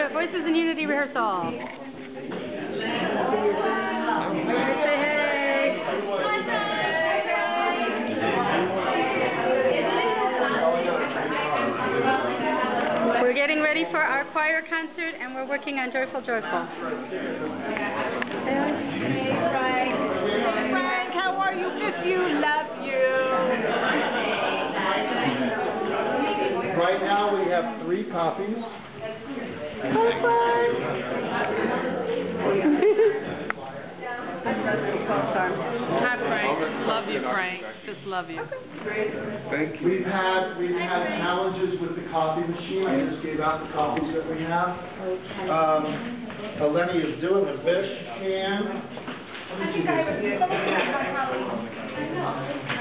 to Voices in Unity rehearsal. Say hey. We're getting ready for our choir concert, and we're working on Joyful, Joyful. Hey, Frank. Hey, Frank, how are you? Miss you, love you. Right now we have 3 copies. Hi, Frank. Hi, Frank. Love you, Frank. Just love you. Thank you. We've had challenges with the copy machine. I just gave out the copies that we have. Eleni is doing the best she can.